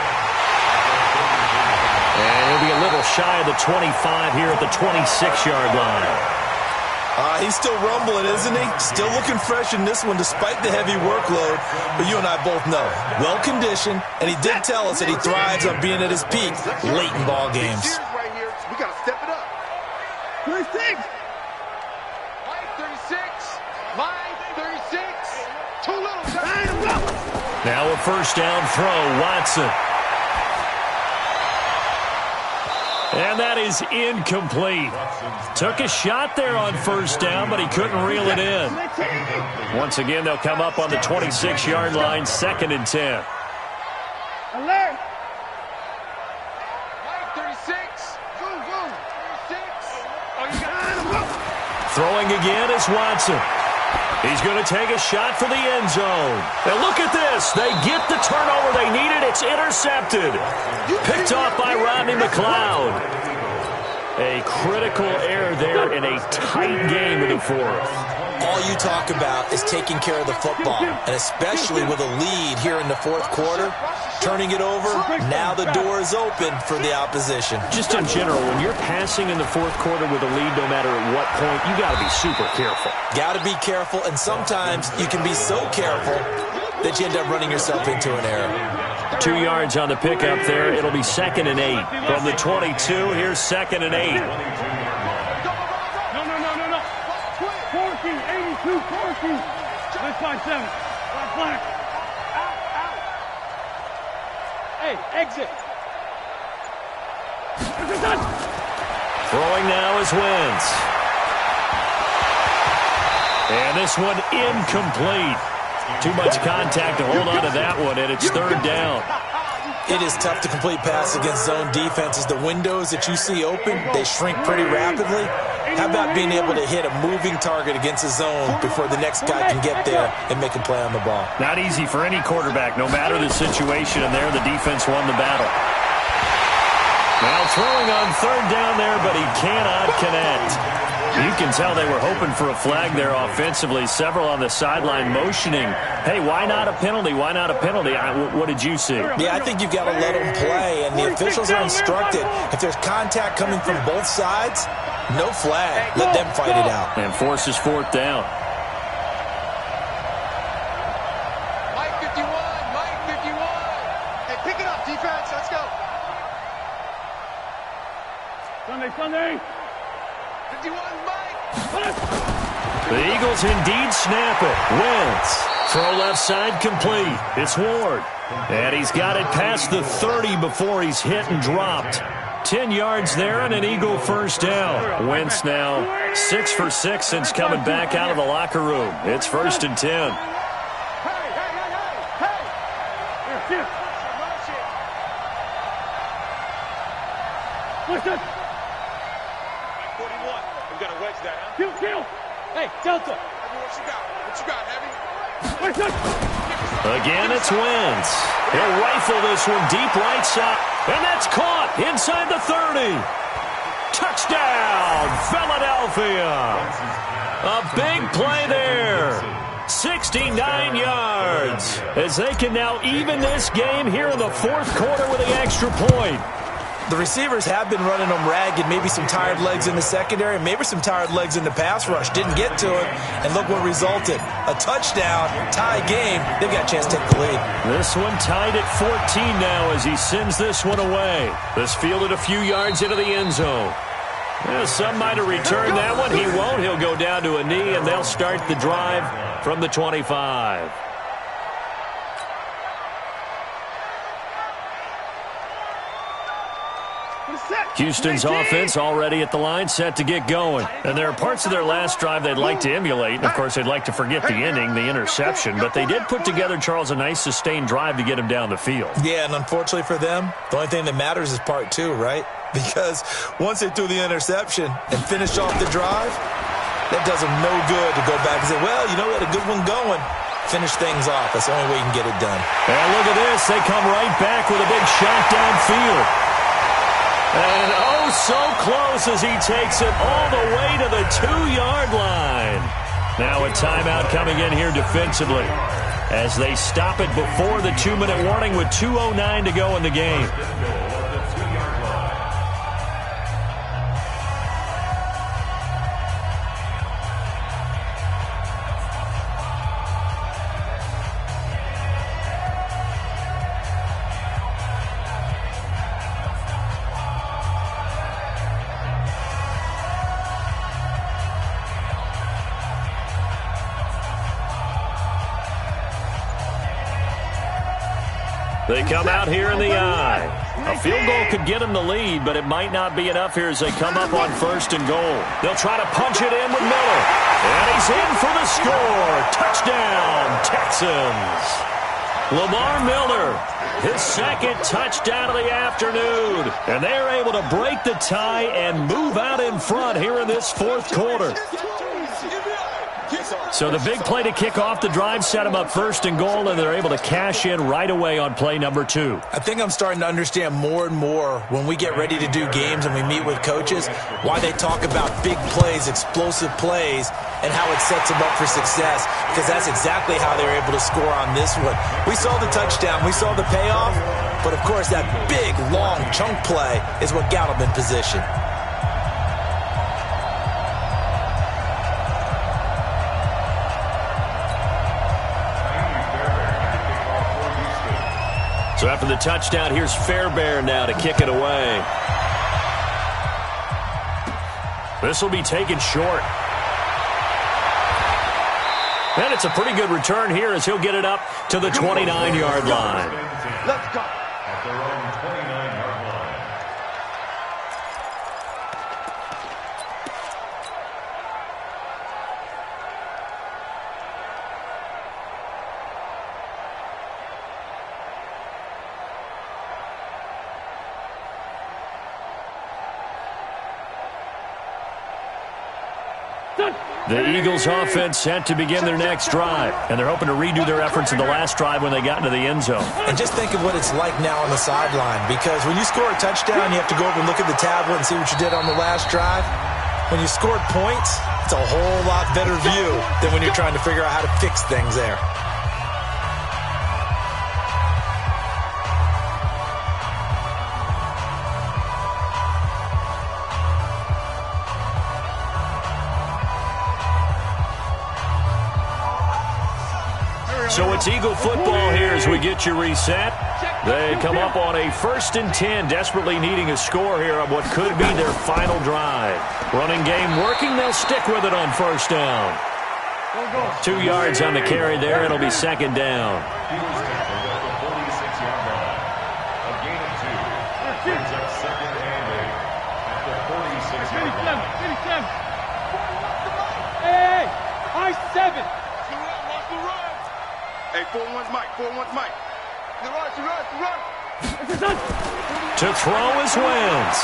And he'll be a little shy of the 25 here at the 26-yard line. He's still rumbling, isn't he? Still looking fresh in this one despite the heavy workload. But you and I both know, well-conditioned, and he did tell us that he thrives on being at his peak late in ball games. Right here. We got to step it up. 36. Mike 36. Mike 36. Too little. Now a 1st down throw, Watson. And that is incomplete. Took a shot there on 1st down, but he couldn't reel it in. Once again, they'll come up on the 26-yard line, 2nd and 10. Alert! Mike 36. Boom, boom. 36. Oh, you got Throwing again is Watson. He's going to take a shot for the end zone. And look at this. They get the turnover they needed. It's intercepted. Picked off by Rodney McLeod. A critical error there in a tight game in the 4th. All you talk about is taking care of the football, and especially with a lead here in the 4th quarter, turning it over, now the door is open for the opposition. Just in general, when you're passing in the 4th quarter with a lead, no matter at what point, you got to be super careful. Got to be careful, and sometimes you can be so careful that you end up running yourself into an error. 2 yards on the pickup there. It'll be 2nd and 8. From the 22, here's 2nd and 8. 5-7. Flag. Out. Hey, exit. Throwing now is Wentz. And this one incomplete. Too much contact to hold on to that one, and it's third down. It is tough to complete pass against zone defenses. The windows that you see open, they shrink pretty rapidly. How about being able to hit a moving target against a zone before the next guy can get there and make a play on the ball? Not easy for any quarterback, no matter the situation, and there the defense won the battle. Now throwing on third down there, but he cannot connect. You can tell they were hoping for a flag there offensively. Several on the sideline motioning, hey, why not a penalty? Why not a penalty? What did you see? Yeah, I think you've got to let them play, and the officials are instructed. If there's contact coming from both sides, no flag. Let them fight it out. And forces fourth down. Mike 51. Hey, pick it up, defense. Let's go. Sunday. 51, Mike. The Eagles indeed snap it. Wentz. Throw left side complete. It's Ward. And he's got it past the 30 before he's hit and dropped. 10 yards there and an Eagle first down. Wentz now 6 for 6 since coming back out of the locker room. It's 1st and 10. Hey. Listen. 41. We got to wedge that, huh? Kill. Hey, Delta. What you got, Heavy? Again, it's Wentz. He'll rifle this one deep right side. And that's caught inside the 30. Touchdown, Philadelphia. A big play there. 69 yards. As they can now even this game here in the fourth quarter with the extra point. The receivers have been running them ragged, maybe some tired legs in the secondary, maybe some tired legs in the pass rush. Didn't get to him, and look what resulted. A touchdown, tie game. They've got a chance to take the lead. This one tied at 14 now as he sends this one away. This fielded a few yards into the end zone. Well, some might have returned that one. He won't. He'll go down to a knee, and they'll start the drive from the 25. Houston's offense already at the line, set to get going. And there are parts of their last drive they'd like to emulate. And, of course, they'd like to forget the ending, the interception. But they did put together, Charles, a nice sustained drive to get him down the field. Yeah, and unfortunately for them, the only thing that matters is part two, right? Because once they threw the interception and finished off the drive, that does them no good to go back and say, well, you know, we had a good one going. Finish things off. That's the only way you can get it done. And look at this. They come right back with a big shot downfield. And oh, so close as he takes it all the way to the 2-yard line. Now a timeout coming in here defensively as they stop it before the 2-minute warning with 2:09 to go in the game. They come out here in the eye. A field goal could get them the lead, but it might not be enough here as they come up on 1st and goal. They'll try to punch it in with Miller. And he's in for the score. Touchdown, Texans. Lamar Miller, his second touchdown of the afternoon. And they're able to break the tie and move out in front here in this fourth quarter. So the big play to kick off the drive set them up 1st and goal, and they're able to cash in right away on play number 2. I think I'm starting to understand more and more when we get ready to do games and we meet with coaches why they talk about big plays, explosive plays, and how it sets them up for success, because that's exactly how they were able to score on this one. We saw the touchdown. We saw the payoff. But, of course, that big, long chunk play is what got them in position. So after the touchdown, here's Fairbairn now to kick it away. This will be taken short. And it's a pretty good return here as he'll get it up to the 29-yard line. Let's go. At their own 29-yard line. The Eagles offense set to begin their next drive, and they're hoping to redo their efforts in the last drive when they got into the end zone. And just think of what it's like now on the sideline, because when you score a touchdown, you have to go over and look at the tablet and see what you did on the last drive. When you scored points, it's a whole lot better view than when you're trying to figure out how to fix things there. So it's Eagle football here as we get you reset. They come up on a 1st and 10, desperately needing a score here on what could be their final drive. Running game working, they'll stick with it on 1st down. 2 yards on the carry there, it'll be 2nd down. Eagles tackle at the 46-yard line. A gain of 2. Brings up 2nd and 8 at the 46-yard line. Hey, I-7. Hey, 4-1's Mike. 4-1's Mike. The run. To throw is Wentz.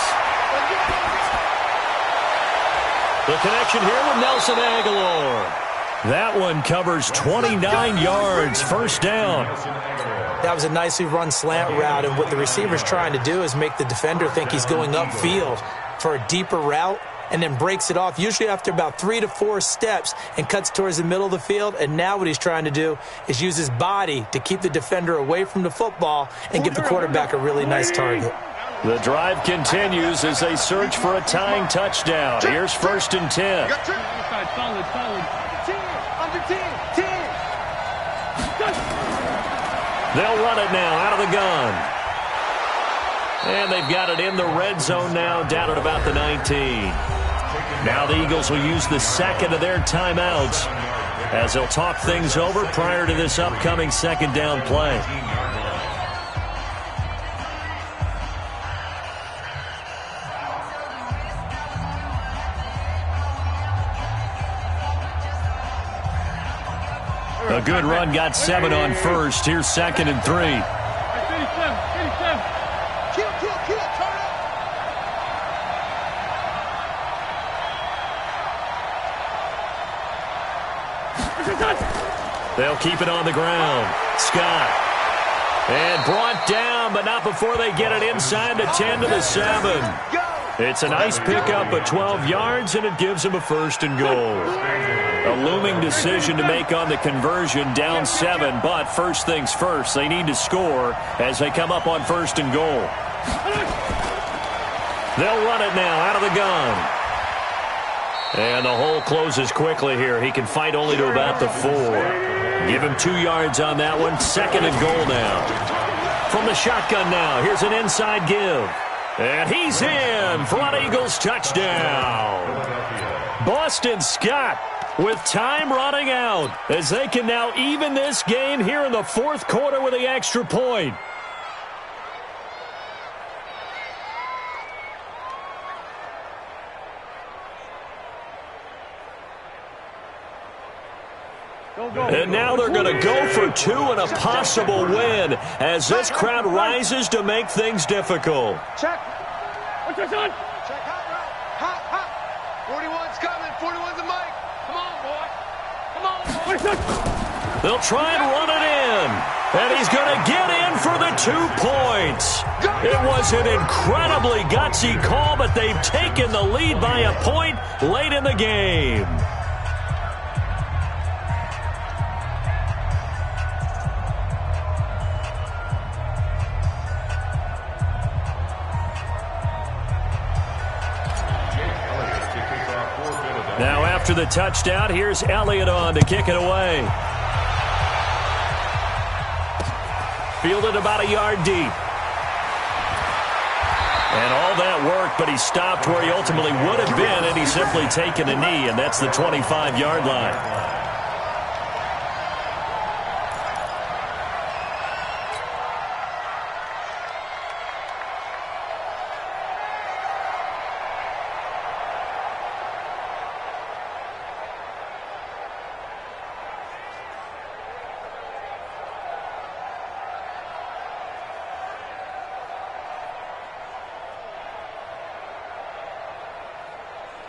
The connection here with Nelson Aguilar. That one covers 29 yards, 1st down. That was a nicely run slant route, and what the receiver's trying to do is make the defender think he's going upfield for a deeper route, and then breaks it off, usually after about 3 to 4 steps, and cuts towards the middle of the field. And now what he's trying to do is use his body to keep the defender away from the football and give the quarterback a really nice target. The drive continues as they search for a tying touchdown. Here's 1st and 10. Solid. 10, under 10. They'll run it now out of the gun. And they've got it in the red zone now, down at about the 19. Now the Eagles will use the 2nd of their timeouts as they'll talk things over prior to this upcoming 2nd down play. A good run, got 7 on 1st. Here's 2nd and 3. 87. Kill, turn up. They'll keep it on the ground. Scott. And brought down, but not before they get it inside the 10 to the 7. It's a nice pickup of 12 yards, and it gives them a 1st and goal. A looming decision to make on the conversion, down 7, but first things first, they need to score as they come up on 1st and goal. They'll run it now out of the gun. And the hole closes quickly here. He can fight only to about the 4. Give him 2 yards on that one. 2nd and goal now. From the shotgun now, here's an inside give. And he's in for an Eagles touchdown. Boston Scott with time running out as they can now even this game here in the 4th quarter with the extra point. And now they're going to go for 2 and a possible win as this crowd rises to make things difficult. Check. What's your son? Check hot. 41's coming. 41's the mic. Come on, boy. They'll try and run it in. And he's going to get in for the 2 points. It was an incredibly gutsy call, but they've taken the lead by a point late in the game. Now after the touchdown, here's Elliott on to kick it away. Fielded about a yard deep. And all that work, but he stopped where he ultimately would have been, and he's simply taken a knee, and that's the 25-yard line.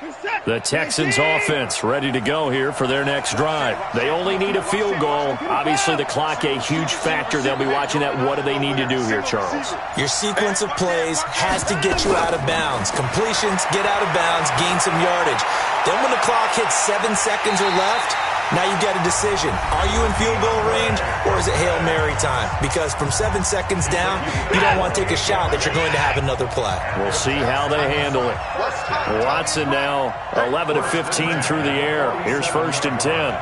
The Texans offense ready to go here for their next drive. They only need a field goal. Obviously, the clock a huge factor. They'll be watching that. What do they need to do here, Charles? Your sequence of plays has to get you out of bounds. Completions, get out of bounds, gain some yardage. Then when the clock hits 7 seconds or left, now you get a decision. Are you in field goal range or is it Hail Mary time? Because from 7 seconds down, you don't want to take a shot that you're going to have another play. We'll see how they handle it. Watson now 11 of 15 through the air. Here's 1st and 10.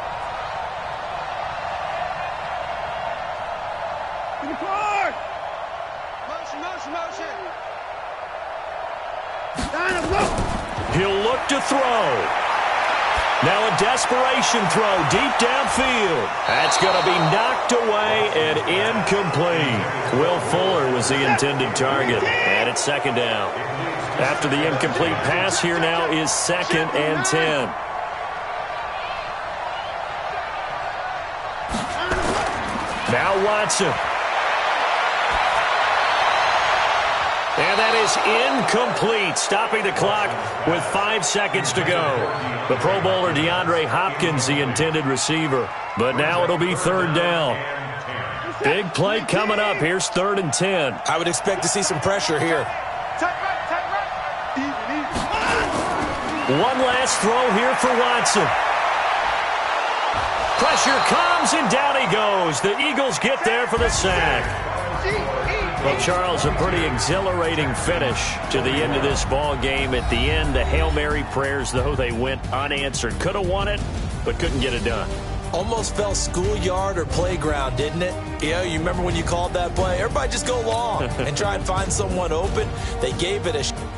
He'll look to throw. Now a desperation throw deep downfield. That's going to be knocked away and incomplete. Will Fuller was the intended target. And it's 2nd down. After the incomplete pass, here now is 2nd and 10. Now Watson. And that is incomplete, stopping the clock with 5 seconds to go. The Pro Bowler DeAndre Hopkins, the intended receiver. But now it'll be 3rd down. Big play coming up. Here's 3rd and 10. I would expect to see some pressure here. One last throw here for Watson. Pressure comes, and down he goes. The Eagles get there for the sack. Well, Charles, a pretty exhilarating finish to the end of this ball game. At the end, the Hail Mary prayers, though, they went unanswered. Could have won it, but couldn't get it done. Almost felt schoolyard or playground, didn't it? Yeah, you remember when you called that play? Everybody just go long and try and find someone open. They gave it a